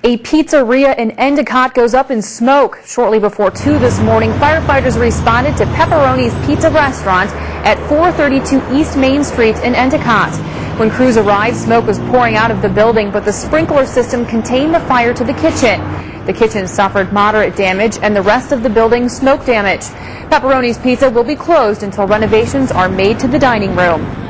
A pizzeria in Endicott goes up in smoke. Shortly before 2 this morning, firefighters responded to Pepperoni's Pizza Restaurant at 432 East Main Street in Endicott. When crews arrived, smoke was pouring out of the building, but the sprinkler system contained the fire to the kitchen. The kitchen suffered moderate damage and the rest of the building smoke damage. Pepperoni's Pizza will be closed until renovations are made to the dining room.